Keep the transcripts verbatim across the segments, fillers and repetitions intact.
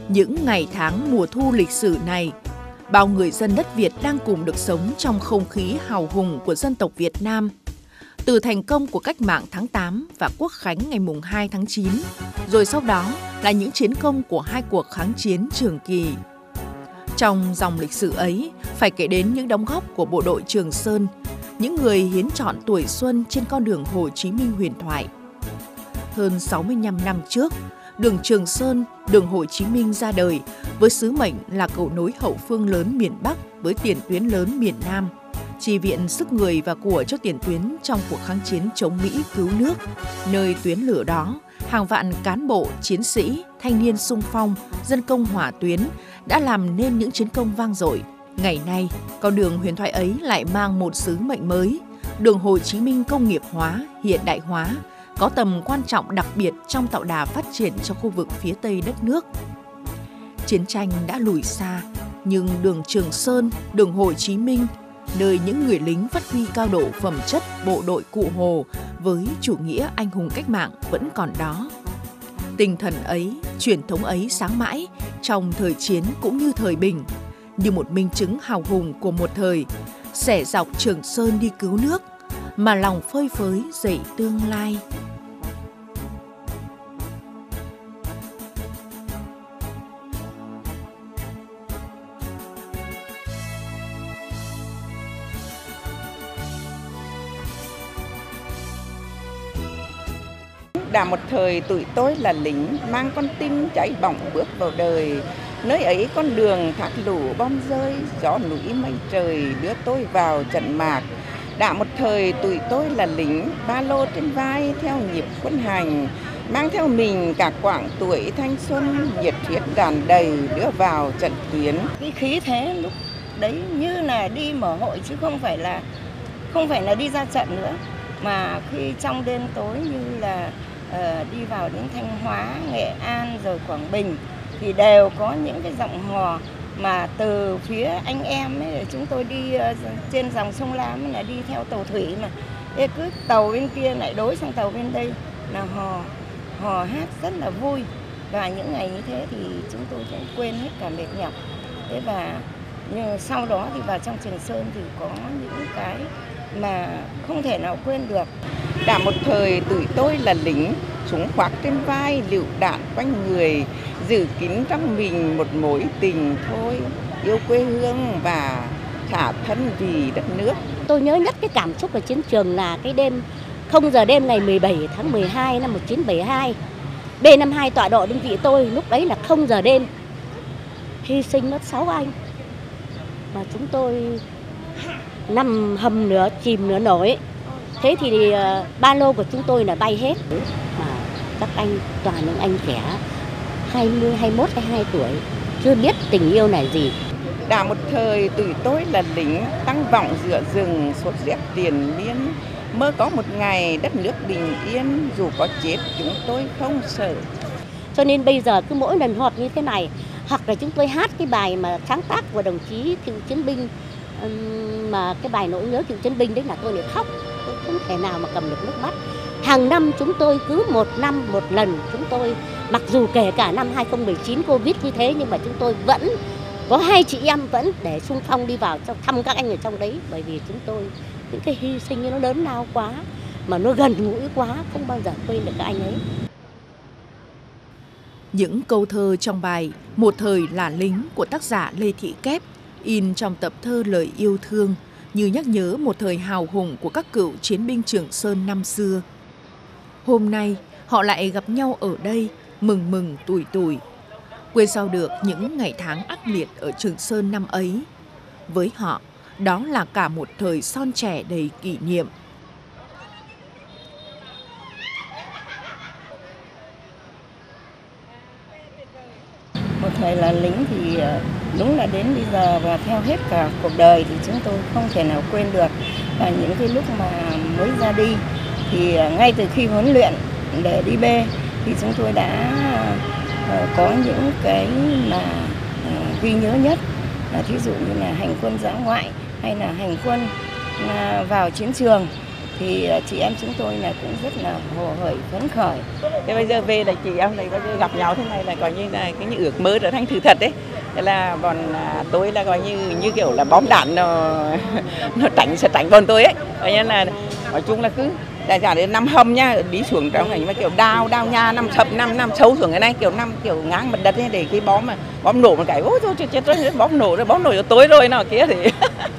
Những ngày tháng mùa thu lịch sử này, bao người dân đất Việt đang cùng được sống trong không khí hào hùng của dân tộc Việt Nam. Từ thành công của cách mạng tháng tám và Quốc khánh ngày mùng hai tháng chín, rồi sau đó là những chiến công của hai cuộc kháng chiến Trường Kỳ. Trong dòng lịch sử ấy, phải kể đến những đóng góp của bộ đội Trường Sơn, những người hiến trọn tuổi xuân trên con đường Hồ Chí Minh huyền thoại. Hơn sáu mươi lăm năm trước, đường Trường Sơn, đường Hồ Chí Minh ra đời với sứ mệnh là cầu nối hậu phương lớn miền Bắc với tiền tuyến lớn miền Nam, chi viện sức người và của cho tiền tuyến trong cuộc kháng chiến chống Mỹ cứu nước. Nơi tuyến lửa đó, hàng vạn cán bộ, chiến sĩ, thanh niên xung phong, dân công hỏa tuyến đã làm nên những chiến công vang dội. Ngày nay, con đường huyền thoại ấy lại mang một sứ mệnh mới, đường Hồ Chí Minh công nghiệp hóa, hiện đại hóa, có tầm quan trọng đặc biệt trong tạo đà phát triển cho khu vực phía Tây đất nước. Chiến tranh đã lùi xa, nhưng đường Trường Sơn, đường Hồ Chí Minh, nơi những người lính phát huy cao độ phẩm chất bộ đội Cụ Hồ với chủ nghĩa anh hùng cách mạng vẫn còn đó. Tinh thần ấy, truyền thống ấy sáng mãi trong thời chiến cũng như thời bình, như một minh chứng hào hùng của một thời, xẻ dọc Trường Sơn đi cứu nước, mà lòng phơi phới dậy tương lai. Đã một thời tụi tôi là lính, mang con tim cháy bỏng bước vào đời. Nơi ấy con đường thác lũ bom rơi, gió núi mây trời đưa tôi vào trận mạc. Đã một thời tụi tôi là lính, ba lô trên vai theo nhịp quân hành, mang theo mình cả quãng tuổi thanh xuân, nhiệt huyết tràn đầy đưa vào trận tuyến. Cái khí thế lúc đấy như là đi mở hội chứ không phải là không phải là đi ra trận nữa, mà khi trong đêm tối như là uh, đi vào đến Thanh Hóa, Nghệ An rồi Quảng Bình thì đều có những cái giọng hò mà từ phía anh em ấy, chúng tôi đi uh, trên dòng sông Lam là đi theo tàu thủy mà Ê, cứ tàu bên kia lại đối sang tàu bên đây là hò hò hát rất là vui. Và những ngày như thế thì chúng tôi sẽ quên hết cả mệt nhọc. Thế và nhưng sau đó thì vào trong Trường Sơn thì có những cái mà không thể nào quên được. Đã một thời tụi tôi là lính, súng khoác trên vai, lựu đạn quanh người, giữ kín trong mình một mối tình thôi, yêu quê hương và xả thân vì đất nước. Tôi nhớ nhất cái cảm xúc ở chiến trường là cái đêm không giờ đêm ngày mười bảy tháng mười hai năm một nghìn chín trăm bảy mươi hai. B năm mươi hai tọa độ đơn vị tôi lúc đấy là không giờ đêm. Hy sinh mất sáu anh. Mà chúng tôi nằm hầm nửa chìm nửa nổi. Thế thì uh, ba lô của chúng tôi là bay hết. Mà các anh toàn những anh trẻ hai mươi, hai mươi mốt, hai mươi hai tuổi, chưa biết tình yêu là gì. Đã một thời tụi tôi là lính, tăng vọng giữa rừng, sốt rét tiền miên, mơ có một ngày đất nước bình yên, dù có chết chúng tôi không sợ. Cho nên bây giờ cứ mỗi lần họp như thế này, hoặc là chúng tôi hát cái bài mà sáng tác của đồng chí cựu chiến binh, mà cái bài nỗi nhớ cựu chiến binh đấy là tôi lại khóc, tôi không thể nào mà cầm được nước mắt. Hàng năm chúng tôi cứ một năm một lần, chúng tôi mặc dù kể cả năm hai không một chín Covid như thế nhưng mà chúng tôi vẫn có hai chị em vẫn để xung phong đi vào thăm các anh ở trong đấy, bởi vì chúng tôi những cái hy sinh nó lớn lao quá mà nó gần gũi quá, không bao giờ quên được các anh ấy. Những câu thơ trong bài Một thời là lính của tác giả Lê Thị Kép in trong tập thơ Lời yêu thương như nhắc nhớ một thời hào hùng của các cựu chiến binh Trường Sơn năm xưa. Hôm nay họ lại gặp nhau ở đây, mừng mừng tủi tủi, quên sao được những ngày tháng ác liệt ở Trường Sơn năm ấy. Với họ, đó là cả một thời son trẻ đầy kỷ niệm. Một thời là lính thì đúng là đến bây giờ và theo hết cả cuộc đời thì chúng tôi không thể nào quên được. Và những cái lúc mà mới ra đi thì ngay từ khi huấn luyện để đi B thì chúng tôi đã có những cái mà ghi nhớ nhất, thí dụ như là hành quân dã ngoại hay là hành quân vào chiến trường. thì chị em chúng tôi là cũng rất là hồ hởi phấn khởi. Thế bây giờ về là chị em này có như gặp nhau thế này là coi như là cái như ước mơ trở thành sự thật đấy. Thế là bọn à, tôi là coi như như kiểu là bom đạn nó nó tránh sẽ tránh bọn tôi ấy. Coi như là nói chung là cứ đại giả đến năm hầm nha, đi xuống trong này mà kiểu đào đào nhà nằm sập nằm nằm sâu xuống cái này kiểu nằm kiểu ngang mặt đất ấy, để cái bom mà bom nổ một cái ôi thôi chết chết rồi, bom nổ rồi bom nổ cho tối rồi nào kia thì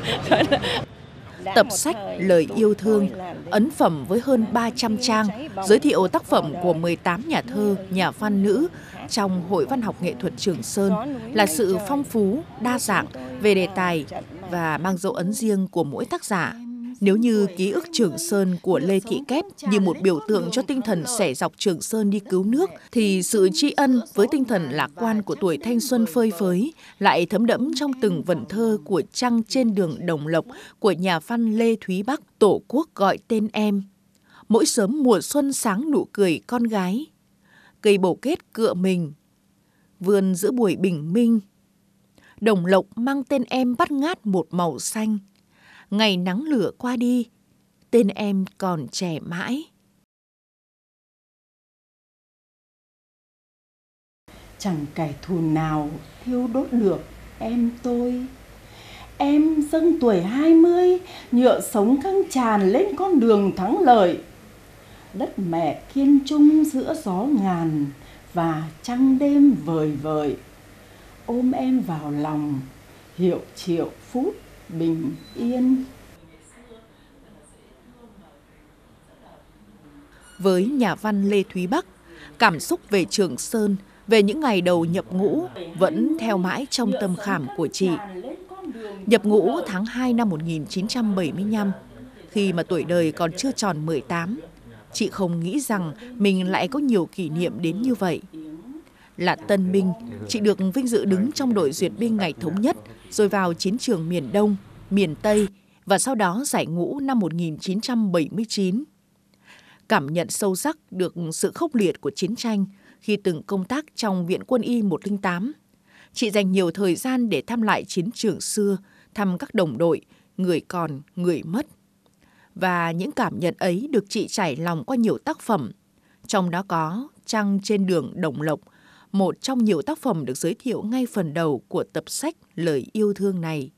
Tập sách Lời Yêu Thương, ấn phẩm với hơn ba trăm trang, giới thiệu tác phẩm của mười tám nhà thơ, nhà văn nữ trong Hội Văn học Nghệ thuật Trường Sơn là sự phong phú, đa dạng về đề tài và mang dấu ấn riêng của mỗi tác giả. Nếu như Ký ức Trường Sơn của Lê Thị Kép như một biểu tượng cho tinh thần xẻ dọc Trường Sơn đi cứu nước, thì sự tri ân với tinh thần lạc quan của tuổi thanh xuân phơi phới lại thấm đẫm trong từng vần thơ của Trăng trên đường Đồng Lộc của nhà văn Lê Thúy Bắc, Tổ quốc gọi tên em. Mỗi sớm mùa xuân sáng nụ cười con gái, cây bồ kết cựa mình, vườn giữa buổi bình minh. Đồng Lộc mang tên em bắt ngát một màu xanh. Ngày nắng lửa qua đi, tên em còn trẻ mãi. Chẳng kẻ thù nào thiêu đốt được em tôi. Em dâng tuổi hai mươi, nhựa sống căng tràn lên con đường thắng lợi. Đất mẹ kiên trung giữa gió ngàn và trăng đêm vời vợi. Ôm em vào lòng, hiệu triệu phút bình yên. Với nhà văn Lê Thúy Bắc, cảm xúc về Trường Sơn, về những ngày đầu nhập ngũ vẫn theo mãi trong tâm khảm của chị. Nhập ngũ tháng hai năm một nghìn chín trăm bảy mươi lăm, khi mà tuổi đời còn chưa tròn mười tám, chị không nghĩ rằng mình lại có nhiều kỷ niệm đến như vậy. Là tân binh, chị được vinh dự đứng trong đội duyệt binh ngày thống nhất, rồi vào chiến trường miền Đông, miền Tây và sau đó giải ngũ năm một nghìn chín trăm bảy mươi chín. Cảm nhận sâu sắc được sự khốc liệt của chiến tranh khi từng công tác trong Viện Quân y một không tám. Chị dành nhiều thời gian để thăm lại chiến trường xưa, thăm các đồng đội, người còn, người mất. Và những cảm nhận ấy được chị trải lòng qua nhiều tác phẩm. Trong đó có Trăng trên đường Đồng Lộc, một trong nhiều tác phẩm được giới thiệu ngay phần đầu của tập sách Lời Yêu Thương này.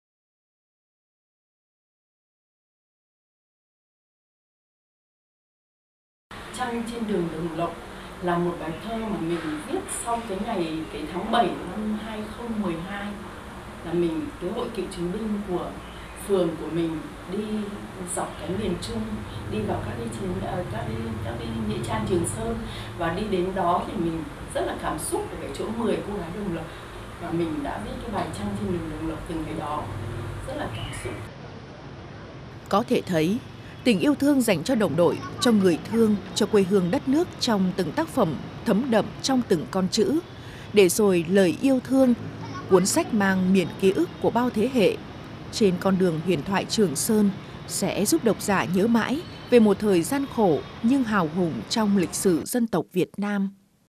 Trăng trên đường Đồng Lộc là một bài thơ mà mình viết sau cái ngày cái tháng bảy năm hai không một hai, là mình cái hội cựu chiến binh của phường của mình đi dọc cái miền Trung, đi vào các cái chiến các cái các cái nghĩa trang Trường Sơn, và đi đến đó thì mình rất là cảm xúc về cái chỗ mười cô gái Đồng Lộc, và mình đã viết cái bài Trăng trên đường Đồng Lộc từng cái đó rất là cảm xúc. Có thể thấy tình yêu thương dành cho đồng đội, cho người thương, cho quê hương đất nước trong từng tác phẩm thấm đậm trong từng con chữ. Để rồi Lời Yêu Thương, cuốn sách mang miền ký ức của bao thế hệ trên con đường huyền thoại Trường Sơn, sẽ giúp độc giả nhớ mãi về một thời gian khổ nhưng hào hùng trong lịch sử dân tộc Việt Nam.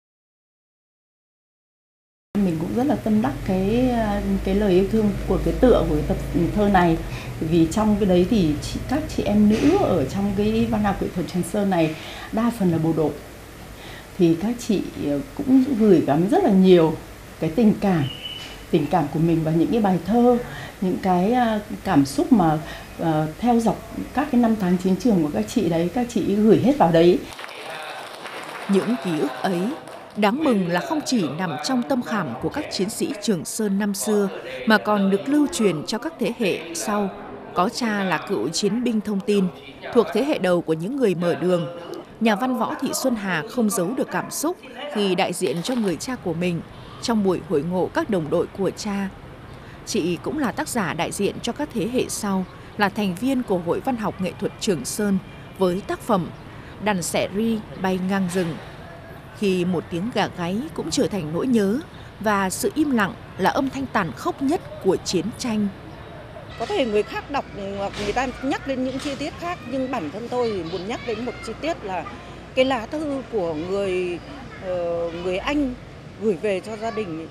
Mình cũng rất là tâm đắc cái cái lời yêu thương của cái tựa của cái tập thơ này, vì trong cái đấy thì chị, các chị em nữ ở trong cái văn học nghệ thuật Trường Sơn này đa phần là bộ đội, thì các chị cũng gửi gắm rất là nhiều cái tình cảm tình cảm của mình vào những cái bài thơ, những cái cảm xúc mà uh, theo dọc các cái năm tháng chiến trường của các chị đấy, các chị gửi hết vào đấy. Những ký ức ấy đáng mừng là không chỉ nằm trong tâm khảm của các chiến sĩ Trường Sơn năm xưa, mà còn được lưu truyền cho các thế hệ sau. Có cha là cựu chiến binh thông tin, thuộc thế hệ đầu của những người mở đường. Nhà văn Võ Thị Xuân Hà không giấu được cảm xúc khi đại diện cho người cha của mình trong buổi hội ngộ các đồng đội của cha. Chị cũng là tác giả đại diện cho các thế hệ sau, là thành viên của Hội Văn học Nghệ thuật Trường Sơn với tác phẩm Đàn Xẻ Ri bay ngang rừng. Khi một tiếng gà gáy cũng trở thành nỗi nhớ, và sự im lặng là âm thanh tàn khốc nhất của chiến tranh. Có thể người khác đọc hoặc người ta nhắc đến những chi tiết khác, nhưng bản thân tôi muốn nhắc đến một chi tiết là cái lá thư của người người anh gửi về cho gia đình,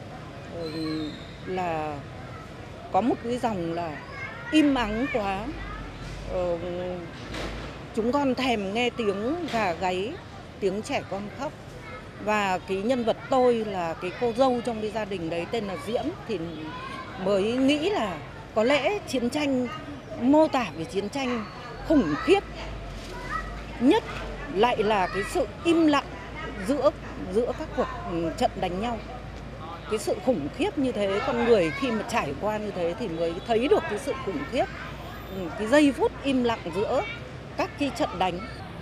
là có một cái dòng là im ắng quá, chúng con thèm nghe tiếng gà gáy, tiếng trẻ con khóc. Và cái nhân vật tôi là cái cô dâu trong cái gia đình đấy tên là Diễm, thì mới nghĩ là có lẽ chiến tranh, mô tả về chiến tranh khủng khiếp nhất lại là cái sự im lặng giữa giữa các cuộc trận đánh nhau. Cái sự khủng khiếp như thế, con người khi mà trải qua như thế thì mới thấy được cái sự khủng khiếp, cái giây phút im lặng giữa các cái trận đánh.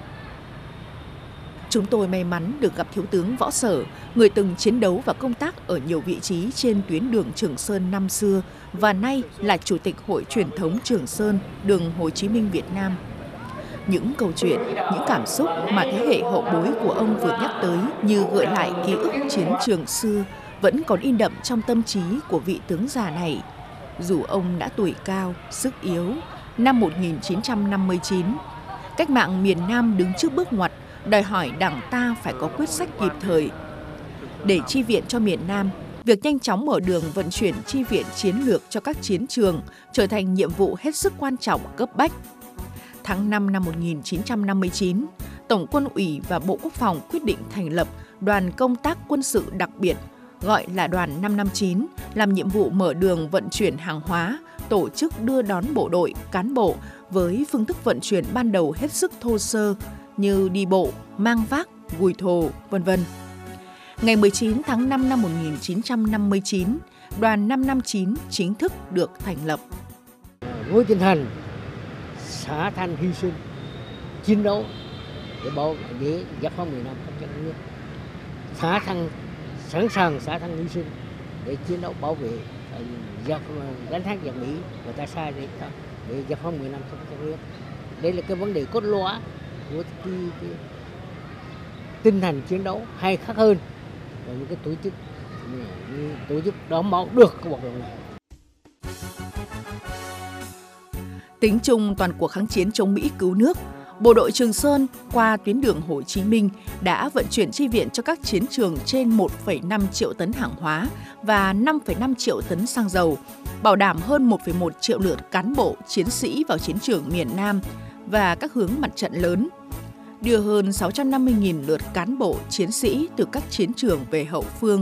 Chúng tôi may mắn được gặp Thiếu tướng Võ Sở, người từng chiến đấu và công tác ở nhiều vị trí trên tuyến đường Trường Sơn năm xưa và nay là Chủ tịch Hội Truyền thống Trường Sơn, đường Hồ Chí Minh Việt Nam. Những câu chuyện, những cảm xúc mà thế hệ hậu bối của ông vừa nhắc tới như gợi lại ký ức chiến trường xưa vẫn còn in đậm trong tâm trí của vị tướng già này. Dù ông đã tuổi cao, sức yếu, năm một nghìn chín trăm năm mươi chín, cách mạng miền Nam đứng trước bước ngoặt, đòi hỏi Đảng ta phải có quyết sách kịp thời. Để chi viện cho miền Nam, việc nhanh chóng mở đường vận chuyển chi viện chiến lược cho các chiến trường trở thành nhiệm vụ hết sức quan trọng cấp bách. Tháng năm năm một nghìn chín trăm năm mươi chín, Tổng quân ủy và Bộ Quốc phòng quyết định thành lập đoàn công tác quân sự đặc biệt, gọi là đoàn năm năm chín, làm nhiệm vụ mở đường vận chuyển hàng hóa, tổ chức đưa đón bộ đội, cán bộ với phương thức vận chuyển ban đầu hết sức thô sơ như đi bộ, mang vác, gùi thồ, vân vân. Ngày mười chín tháng năm năm một nghìn chín trăm năm mươi chín, đoàn năm năm chín chính thức được thành lập. Với tinh thần xả thân hy sinh, chiến đấu để bảo để giải phóng miền Nam thống nhất đất nước, xả thân sẵn sàng xả thân hy sinh để chiến đấu bảo vệ đánh thắng giặc Mỹ và ta sai để để giải phóng miền Nam thống nhất đất nước. Đây là cái vấn đề cốt lõi của cái, cái tinh thần chiến đấu, hay khác hơn và những cái tổ chức như tổ chức đón bảo được cái hoạt động này. Tính chung toàn cuộc kháng chiến chống Mỹ cứu nước, Bộ đội Trường Sơn qua tuyến đường Hồ Chí Minh đã vận chuyển chi viện cho các chiến trường trên một phẩy năm triệu tấn hàng hóa và năm phẩy năm triệu tấn xăng dầu, bảo đảm hơn một phẩy một triệu lượt cán bộ, chiến sĩ vào chiến trường miền Nam và các hướng mặt trận lớn, đưa hơn sáu trăm năm mươi nghìn lượt cán bộ, chiến sĩ từ các chiến trường về hậu phương.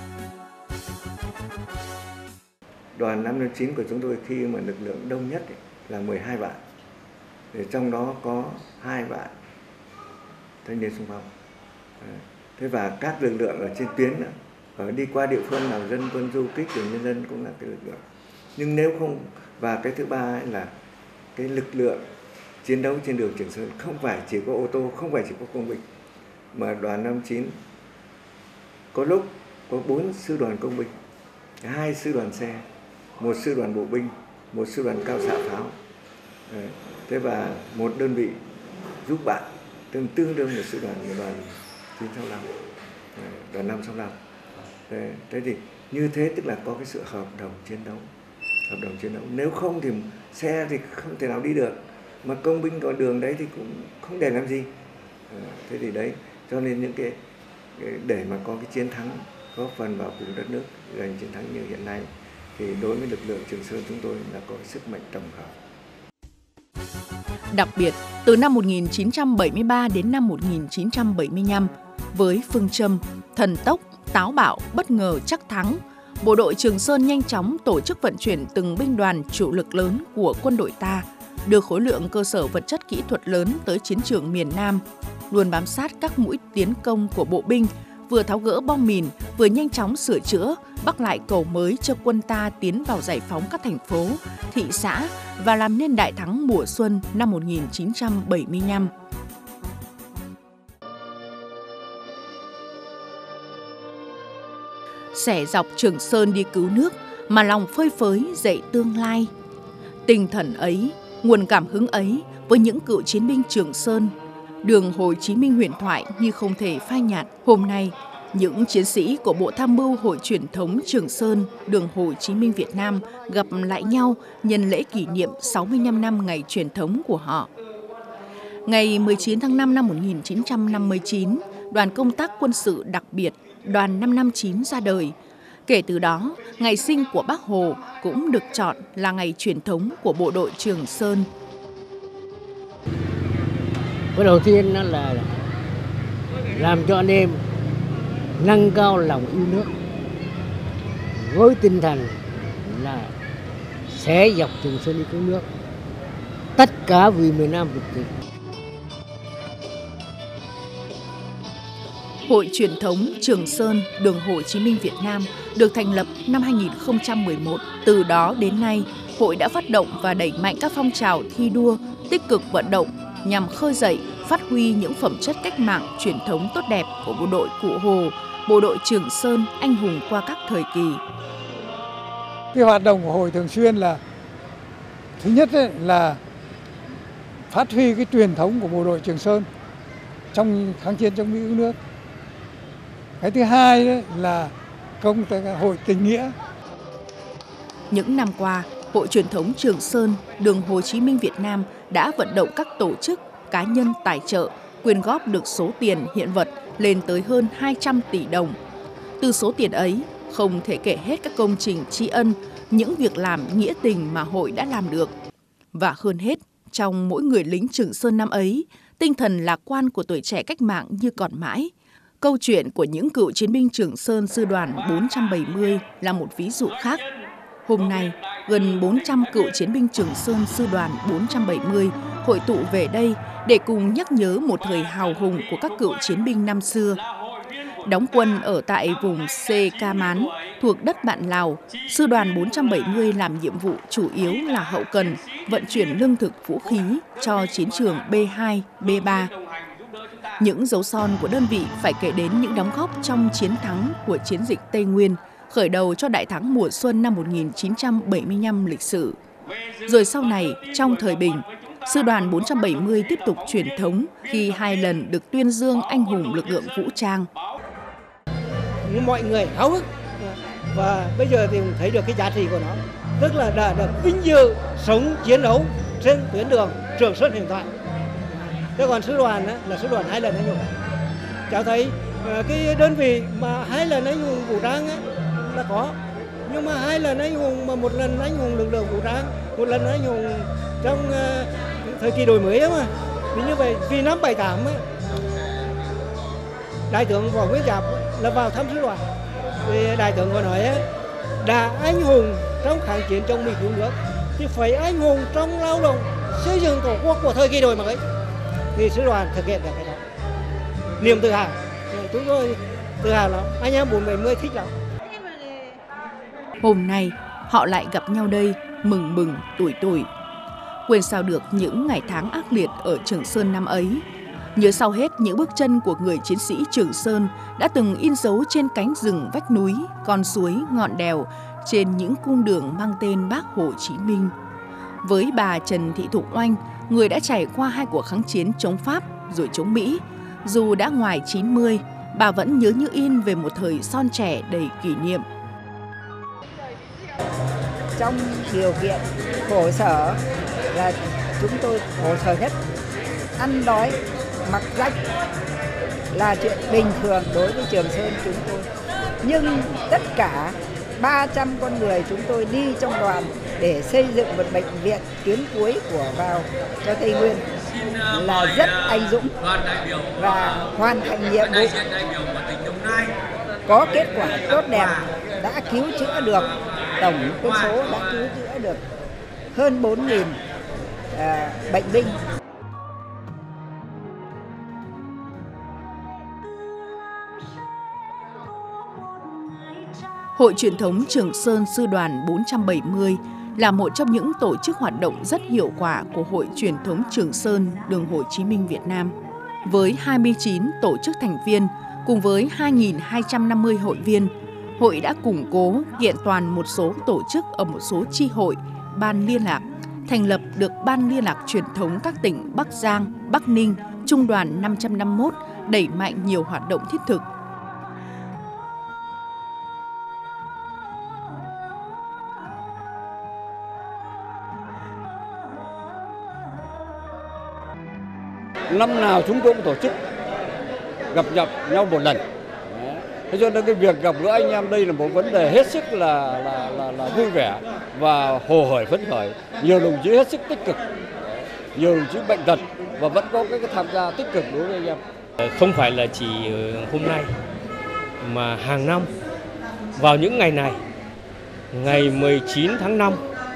Đoàn năm năm chín của chúng tôi khi mà lực lượng đông nhất ấy, là mười hai vạn. Để trong đó có hai vạn thanh niên xung phong. Thế và các lực lượng ở trên tuyến nữa, ở đi qua địa phương nào dân quân du kích của nhân dân cũng là cái lực lượng. Nhưng nếu không, và cái thứ ba ấy là cái lực lượng chiến đấu trên đường Trường Sơn không phải chỉ có ô tô, không phải chỉ có công binh, mà đoàn năm chín có lúc có bốn sư đoàn công binh, hai sư đoàn xe, một sư đoàn bộ binh, một sư đoàn cao xạ pháo. Thế và một đơn vị giúp bạn tương tương đương một sư đoàn của đoàn chín sáu năm, đoàn năm sáu năm. Thế, thế thì như thế tức là có cái sự hợp đồng chiến đấu, hợp đồng chiến đấu. Nếu không thì xe thì không thể nào đi được, mà công binh có đường đấy thì cũng không để làm gì. Thế thì đấy, cho nên những cái để mà có cái chiến thắng góp phần vào cùng đất nước giành chiến thắng như hiện nay, thì đối với lực lượng Trường Sơn chúng tôi là có sức mạnh tổng hợp. Đặc biệt, từ năm một nghìn chín trăm bảy mươi ba đến năm một nghìn chín trăm bảy mươi lăm, với phương châm thần tốc, táo bạo, bất ngờ chắc thắng, Bộ đội Trường Sơn nhanh chóng tổ chức vận chuyển từng binh đoàn chủ lực lớn của quân đội ta, đưa khối lượng cơ sở vật chất kỹ thuật lớn tới chiến trường miền Nam, luôn bám sát các mũi tiến công của bộ binh, vừa tháo gỡ bom mìn, vừa nhanh chóng sửa chữa, bắc lại cầu mới cho quân ta tiến vào giải phóng các thành phố, thị xã và làm nên đại thắng mùa xuân năm một nghìn chín trăm bảy mươi lăm. Xẻ dọc Trường Sơn đi cứu nước mà lòng phơi phới dậy tương lai. Tinh thần ấy, nguồn cảm hứng ấy với những cựu chiến binh Trường Sơn, đường Hồ Chí Minh huyền thoại như không thể phai nhạt. Hôm nay, những chiến sĩ của Bộ Tham mưu Hội Truyền thống Trường Sơn, đường Hồ Chí Minh Việt Nam gặp lại nhau nhân lễ kỷ niệm sáu mươi lăm năm ngày truyền thống của họ. Ngày mười chín tháng năm năm một nghìn chín trăm năm mươi chín, đoàn công tác quân sự đặc biệt, đoàn năm năm chín ra đời. Kể từ đó, ngày sinh của Bác Hồ cũng được chọn là ngày truyền thống của Bộ đội Trường Sơn. Cái đầu tiên đó là làm cho anh em nâng cao lòng yêu nước với tinh thần là sẽ dọc Trường Sơn đi cứu nước, tất cả vì miền Nam Việt Nam. Hội truyền thống Trường Sơn Đường Hồ Chí Minh Việt Nam được thành lập năm hai nghìn không trăm mười một. Từ đó đến nay, hội đã phát động và đẩy mạnh các phong trào thi đua, tích cực vận động nhằm khơi dậy, phát huy những phẩm chất cách mạng truyền thống tốt đẹp của bộ đội Cụ Hồ, bộ đội Trường Sơn anh hùng qua các thời kỳ. Cái hoạt động của hội thường xuyên là thứ nhất ấy, là phát huy cái truyền thống của bộ đội Trường Sơn trong kháng chiến chống Mỹ cứu nước. Cái thứ hai đấy là công tác hội tình nghĩa. Những năm qua, Hội truyền thống Trường Sơn Đường Hồ Chí Minh Việt Nam đã vận động các tổ chức, cá nhân tài trợ, quyên góp được số tiền hiện vật lên tới hơn hai trăm tỷ đồng. Từ số tiền ấy, không thể kể hết các công trình tri ân, những việc làm nghĩa tình mà hội đã làm được. Và hơn hết, trong mỗi người lính Trường Sơn năm ấy, tinh thần lạc quan của tuổi trẻ cách mạng như còn mãi. Câu chuyện của những cựu chiến binh Trường Sơn sư đoàn bốn trăm bảy mươi là một ví dụ khác. Hôm nay, gần bốn trăm cựu chiến binh Trường Sơn sư đoàn bốn trăm bảy mươi hội tụ về đây để cùng nhắc nhớ một thời hào hùng của các cựu chiến binh năm xưa. Đóng quân ở tại vùng Xê Ca Mán thuộc đất bạn Lào, sư đoàn bốn trăm bảy mươi làm nhiệm vụ chủ yếu là hậu cần, vận chuyển lương thực vũ khí cho chiến trường B hai, B ba. Những dấu son của đơn vị phải kể đến những đóng góp trong chiến thắng của chiến dịch Tây Nguyên, khởi đầu cho đại thắng mùa xuân năm một nghìn chín trăm bảy mươi lăm lịch sử. Rồi sau này, trong thời bình, sư đoàn bốn trăm bảy mươi tiếp tục truyền thống khi hai lần được tuyên dương anh hùng lực lượng vũ trang. Mọi người háo hức và bây giờ thì thấy được cái giá trị của nó, tức là đã được vinh dự sống chiến đấu trên tuyến đường Trường Sơn huyền thoại. Thế còn sư đoàn á, là sư đoàn hai lần anh hùng, cháu thấy cái đơn vị mà hai lần anh hùng vũ trang á, là có, nhưng mà hai lần anh hùng mà một lần anh hùng lực lượng vũ trang, một lần anh hùng trong uh, thời kỳ đổi mới ấy mà. Vì như vậy, vì năm bảy tám ấy, đại tướng Võ Nguyên Giáp là vào thăm sư đoàn, thì đại tướng có nói ấy, đã anh hùng trong kháng chiến chống Mỹ cứu nước thì phải anh hùng trong lao động xây dựng tổ quốc của thời kỳ đổi mới, thì sư đoàn thực hiện được cái đó. Niềm tự hào, chúng tôi tự hào lắm, anh em bốn bảy mươi thích lắm. Hôm nay, họ lại gặp nhau đây, mừng mừng, tuổi tuổi. Quên sao được những ngày tháng ác liệt ở Trường Sơn năm ấy. Nhớ sau hết những bước chân của người chiến sĩ Trường Sơn đã từng in dấu trên cánh rừng vách núi, con suối, ngọn đèo, trên những cung đường mang tên Bác Hồ Chí Minh. Với bà Trần Thị Thục Oanh, người đã trải qua hai cuộc kháng chiến chống Pháp rồi chống Mỹ, dù đã ngoài chín mươi, bà vẫn nhớ như in về một thời son trẻ đầy kỷ niệm. Trong điều kiện khổ sở là chúng tôi khổ sở nhất, ăn đói, mặc rách là chuyện bình thường đối với Trường Sơn chúng tôi. Nhưng tất cả ba trăm con người chúng tôi đi trong đoàn để xây dựng một bệnh viện tuyến cuối của vào cho Tây Nguyên là rất anh dũng và hoàn thành nhiệm vụ, có kết quả tốt đẹp, đã cứu chữa được, tổng quân số đã cứu chữa được hơn bốn nghìn à, bệnh binh. Hội truyền thống Trường Sơn sư đoàn bốn trăm bảy mươi là một trong những tổ chức hoạt động rất hiệu quả của Hội truyền thống Trường Sơn Đường Hồ Chí Minh Việt Nam. Với hai mươi chín tổ chức thành viên cùng với hai nghìn hai trăm năm mươi hội viên, hội đã củng cố kiện toàn một số tổ chức ở một số chi hội, ban liên lạc, thành lập được Ban liên lạc truyền thống các tỉnh Bắc Giang, Bắc Ninh, Trung đoàn năm trăm năm mươi mốt, đẩy mạnh nhiều hoạt động thiết thực. Năm nào chúng tôi cũng tổ chức gặp nhau nhau một lần. Thế cho nên cái việc gặp gỡ anh em đây là một vấn đề hết sức là là là, là vui vẻ và hồ hởi phấn khởi. Nhiều đồng chí hết sức tích cực. nhiều đồng chí bệnh tật và vẫn có cái tham gia tích cực đối với anh em. Không phải là chỉ hôm nay mà hàng năm vào những ngày này, ngày mười chín tháng năm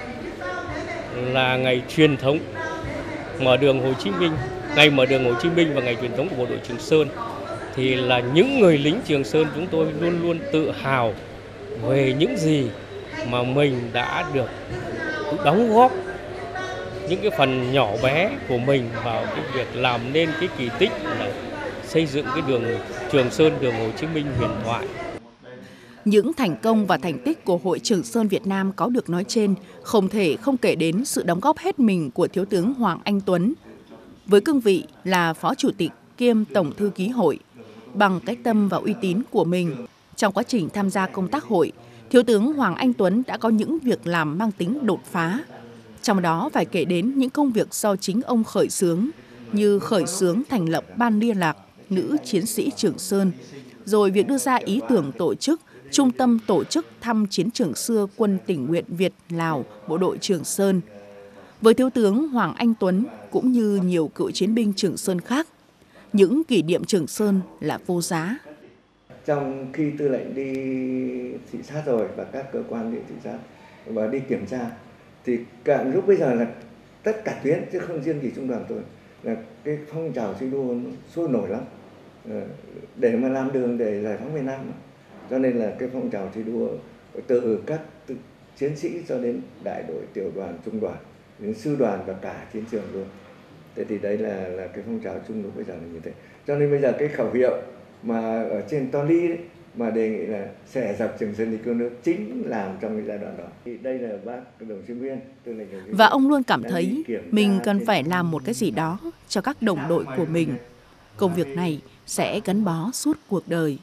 là ngày truyền thống mở đường Hồ Chí Minh, ngày mở đường Hồ Chí Minh và ngày truyền thống của bộ đội Trường Sơn, thì là những người lính Trường Sơn chúng tôi luôn luôn tự hào về những gì mà mình đã được đóng góp những cái phần nhỏ bé của mình vào cái việc làm nên cái kỳ tích là xây dựng cái đường Trường Sơn, đường Hồ Chí Minh huyền thoại. Những thành công và thành tích của Hội Trường Sơn Việt Nam có được nói trên không thể không kể đến sự đóng góp hết mình của Thiếu tướng Hoàng Anh Tuấn. Với cương vị là Phó Chủ tịch kiêm Tổng Thư ký Hội, bằng cái tâm và uy tín của mình, trong quá trình tham gia công tác hội, Thiếu tướng Hoàng Anh Tuấn đã có những việc làm mang tính đột phá. Trong đó phải kể đến những công việc do chính ông khởi xướng, như khởi xướng thành lập Ban Liên lạc Nữ Chiến sĩ Trường Sơn, rồi việc đưa ra ý tưởng tổ chức Trung tâm tổ chức thăm chiến trường xưa Quân tình nguyện Việt Lào Bộ đội Trường Sơn. Với Thiếu tướng Hoàng Anh Tuấn cũng như nhiều cựu chiến binh Trường Sơn khác, những kỷ niệm Trường Sơn là vô giá. Trong khi tư lệnh đi thị sát rồi và các cơ quan đi thị sát và đi kiểm tra, thì cả lúc bây giờ là tất cả tuyến chứ không riêng gì trung đoàn tôi, là cái phong trào thi đua nó sôi nổi lắm để mà làm đường để giải phóng miền Nam. Cho nên là cái phong trào thi đua từ các chiến sĩ cho đến đại đội, tiểu đoàn, trung đoàn, đến sư đoàn và cả chiến trường luôn. Thế thì đấy là là cái phong trào chung lúc bây giờ là như thế. Cho nên bây giờ cái khẩu hiệu mà ở trên to ly đấy, mà đề nghị là sẽ dập Trường Sơn đi cứu nước chính làm trong cái giai đoạn đó. Thì đây là bác đồng chí Nguyên, tư lệnh đồng chí Và ông luôn cảm thấy mình cần phải làm một cái gì đó cho các đồng đội của mình. Công việc này sẽ gắn bó suốt cuộc đời.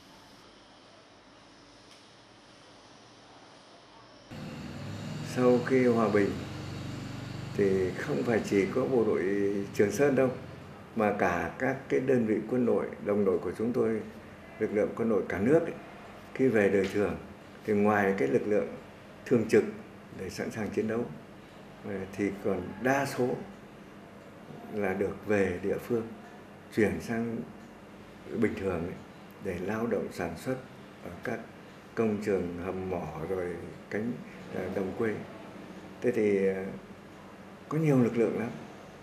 Sau khi hòa bình thì không phải chỉ có bộ đội Trường Sơn đâu, mà cả các cái đơn vị quân đội, đồng đội của chúng tôi, lực lượng quân đội cả nước ấy, khi về đời thường thì ngoài cái lực lượng thường trực để sẵn sàng chiến đấu thì còn đa số là được về địa phương, chuyển sang bình thường ấy, để lao động sản xuất ở các công trường hầm mỏ rồi cánh đồng quê. Thế thì có nhiều lực lượng lắm.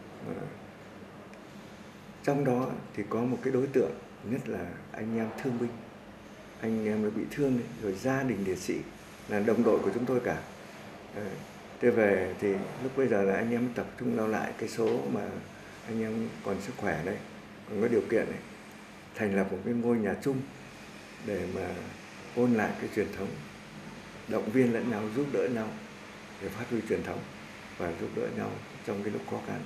Trong đó thì có một cái đối tượng nhất là anh em thương binh, anh em bị thương ấy, rồi gia đình liệt sĩ là đồng đội của chúng tôi cả. Thế về thì lúc bây giờ là anh em tập trung lao lại cái số mà anh em còn sức khỏe đây, còn có điều kiện này, thành lập một cái ngôi nhà chung để mà ôn lại cái truyền thống, động viên lẫn nhau, giúp đỡ nhau để phát huy truyền thống và giúp đỡ nhau trong cái lúc khó khăn.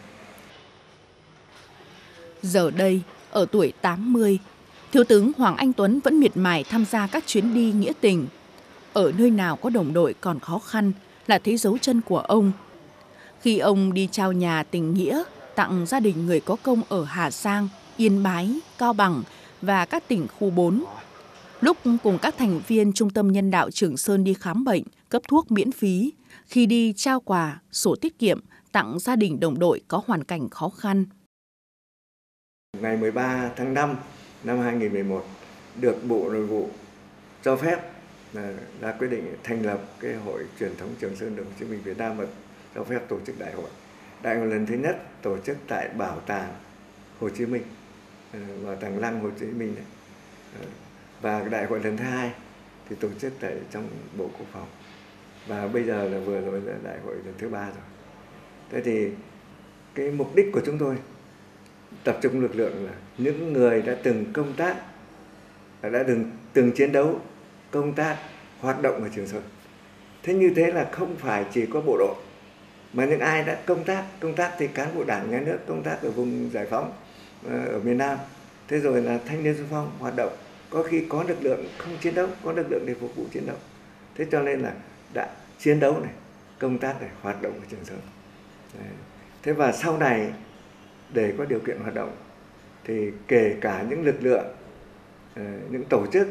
Giờ đây, ở tuổi tám mươi, Thiếu tướng Hoàng Anh Tuấn vẫn miệt mài tham gia các chuyến đi nghĩa tình. Ở nơi nào có đồng đội còn khó khăn là thấy dấu chân của ông. Khi ông đi trao nhà tình nghĩa tặng gia đình người có công ở Hà Giang, Yên Bái, Cao Bằng và các tỉnh khu bốn. Lúc cùng các thành viên Trung tâm Nhân đạo Trường Sơn đi khám bệnh, cấp thuốc miễn phí, khi đi trao quà, sổ tiết kiệm tặng gia đình đồng đội có hoàn cảnh khó khăn. Ngày mười ba tháng năm năm hai nghìn không trăm mười một, được Bộ Nội vụ cho phép là ra quyết định thành lập cái Hội Truyền thống Trường Sơn Đường Hồ Chí Minh Việt Nam và cho phép tổ chức đại hội. Đại hội lần thứ nhất tổ chức tại Bảo tàng Hồ Chí Minh, Bảo tàng Lăng Hồ Chí Minh này. Và đại hội lần thứ hai thì tổ chức tại trong Bộ Quốc phòng. Và bây giờ là vừa rồi là đại hội lần thứ ba rồi. Thế thì cái mục đích của chúng tôi tập trung lực lượng là những người đã từng công tác, đã từng từng chiến đấu, công tác, hoạt động ở Trường Sơn. Thế như thế là không phải chỉ có bộ đội, mà những ai đã công tác, công tác thì cán bộ đảng nhà nước công tác ở vùng giải phóng ở miền Nam, thế rồi là thanh niên xung phong hoạt động, có khi có lực lượng không chiến đấu, có lực lượng để phục vụ chiến đấu. Thế cho nên là đã chiến đấu này, công tác này, hoạt động ở Trường Sơn. Đấy. Thế và sau này để có điều kiện hoạt động thì kể cả những lực lượng, những tổ chức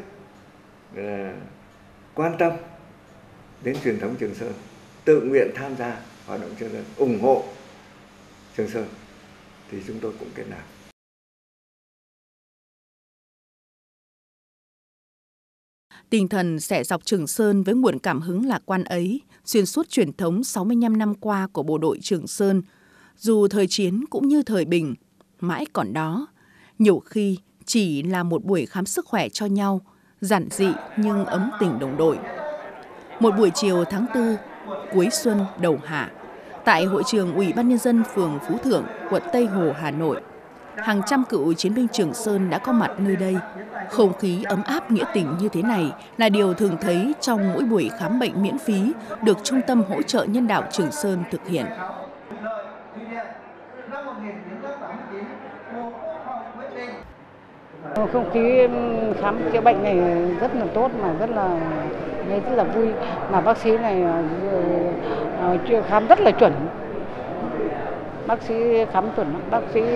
quan tâm đến truyền thống Trường Sơn, tự nguyện tham gia hoạt động Trường Sơn, ủng hộ Trường Sơn thì chúng tôi cũng kết nạp. Tinh thần xẻ dọc Trường Sơn với nguồn cảm hứng lạc quan ấy xuyên suốt truyền thống sáu mươi lăm năm qua của bộ đội Trường Sơn, dù thời chiến cũng như thời bình, mãi còn đó. Nhiều khi chỉ là một buổi khám sức khỏe cho nhau, giản dị nhưng ấm tình đồng đội. Một buổi chiều tháng tư, cuối xuân đầu hạ, tại hội trường Ủy ban Nhân dân phường Phú Thượng, quận Tây Hồ, Hà Nội, hàng trăm cựu chiến binh Trường Sơn đã có mặt nơi đây. Không khí ấm áp nghĩa tình như thế này là điều thường thấy trong mỗi buổi khám bệnh miễn phí được Trung tâm Hỗ trợ Nhân đạo Trường Sơn thực hiện. Không khí khám chữa bệnh này rất là tốt mà rất là rất là vui, mà bác sĩ này chưa khám rất là chuẩn. Bác sĩ khám chuẩn, bác sĩ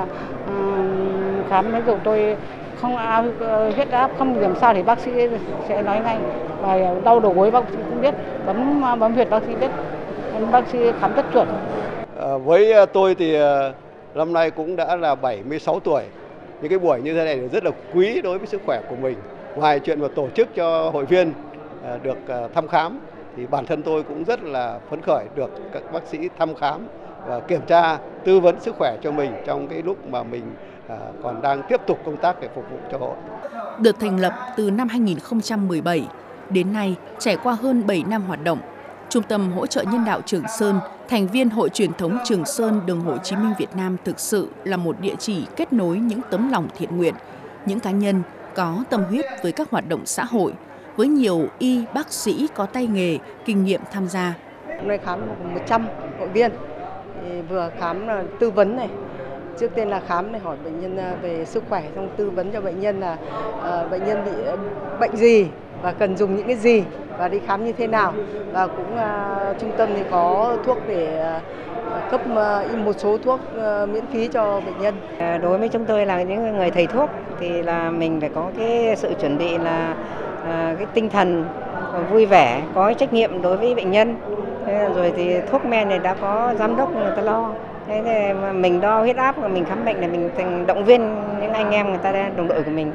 khám ví dụ tôi không áp huyết áp không làm sao thì bác sĩ sẽ nói ngay, và đau đầu gối bác sĩ cũng biết, bấm bấm huyệt bác sĩ biết, bác sĩ khám rất chuẩn. À, với tôi thì năm nay cũng đã là bảy mươi sáu tuổi. Những cái buổi như thế này rất là quý đối với sức khỏe của mình. Ngoài chuyện mà tổ chức cho hội viên được thăm khám thì bản thân tôi cũng rất là phấn khởi được các bác sĩ thăm khám và kiểm tra, tư vấn sức khỏe cho mình trong cái lúc mà mình còn đang tiếp tục công tác để phục vụ cho hội. Được thành lập từ năm hai nghìn không trăm mười bảy, đến nay trải qua hơn bảy năm hoạt động, Trung tâm Hỗ trợ Nhân đạo Trường Sơn, thành viên Hội truyền thống Trường Sơn Đường Hồ Chí Minh Việt Nam thực sự là một địa chỉ kết nối những tấm lòng thiện nguyện, những cá nhân có tâm huyết với các hoạt động xã hội, với nhiều y bác sĩ có tay nghề, kinh nghiệm tham gia. Hôm nay khám một trăm hội viên, thì vừa khám là tư vấn này. Trước tiên là khám để hỏi bệnh nhân về sức khỏe, xong tư vấn cho bệnh nhân là uh, bệnh nhân bị bệnh gì và cần dùng những cái gì và đi khám như thế nào. Và cũng uh, trung tâm thì có thuốc để uh, cấp uh, một số thuốc uh, miễn phí cho bệnh nhân. Đối với chúng tôi là những người thầy thuốc thì là mình phải có cái sự chuẩn bị là uh, cái tinh thần vui vẻ, có trách nhiệm đối với bệnh nhân. Rồi thì thuốc men này đã có giám đốc người ta lo. Thế thì mà mình đo huyết áp và mình khám bệnh là mình thành động viên những anh em người ta đồng đội của mình.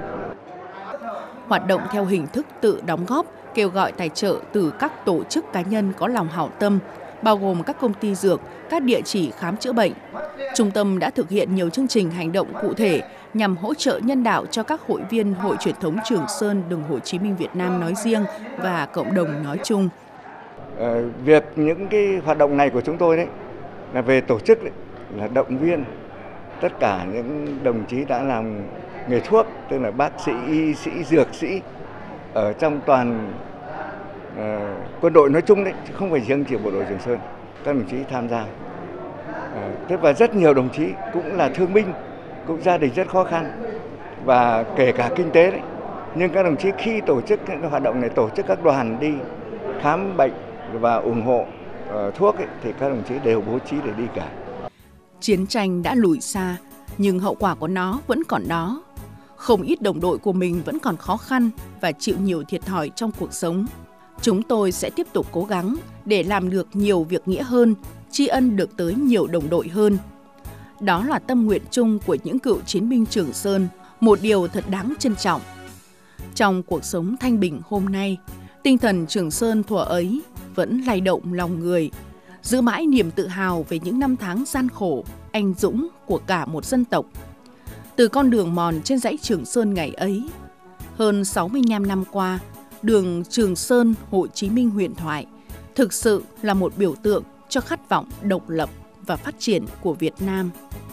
Hoạt động theo hình thức tự đóng góp, kêu gọi tài trợ từ các tổ chức cá nhân có lòng hảo tâm, bao gồm các công ty dược, các địa chỉ khám chữa bệnh. Trung tâm đã thực hiện nhiều chương trình hành động cụ thể nhằm hỗ trợ nhân đạo cho các hội viên Hội truyền thống Trường Sơn Đường Hồ Chí Minh Việt Nam nói riêng và cộng đồng nói chung. Ờ, việc những cái hoạt động này của chúng tôi đấy là về tổ chức đấy, là động viên tất cả những đồng chí đã làm nghề thuốc, tức là bác sĩ, y sĩ, dược sĩ ở trong toàn uh, quân đội nói chung đấy, chứ không phải riêng chỉ bộ đội Trường Sơn. Các đồng chí tham gia. Uh, tức và rất nhiều đồng chí cũng là thương binh, cũng gia đình rất khó khăn và kể cả kinh tế đấy. Nhưng các đồng chí khi tổ chức những hoạt động này, tổ chức các đoàn đi khám bệnh và ủng hộ uh, thuốc ấy, thì các đồng chí đều bố trí để đi cả. Chiến tranh đã lùi xa, nhưng hậu quả của nó vẫn còn đó. Không ít đồng đội của mình vẫn còn khó khăn và chịu nhiều thiệt thòi trong cuộc sống. Chúng tôi sẽ tiếp tục cố gắng để làm được nhiều việc nghĩa hơn, tri ân được tới nhiều đồng đội hơn. Đó là tâm nguyện chung của những cựu chiến binh Trường Sơn, một điều thật đáng trân trọng. Trong cuộc sống thanh bình hôm nay, tinh thần Trường Sơn thuở ấy vẫn lay động lòng người, giữ mãi niềm tự hào về những năm tháng gian khổ, anh dũng của cả một dân tộc. Từ con đường mòn trên dãy Trường Sơn ngày ấy, hơn sáu mươi lăm năm qua, đường Trường Sơn Hồ Chí Minh huyền thoại thực sự là một biểu tượng cho khát vọng độc lập và phát triển của Việt Nam.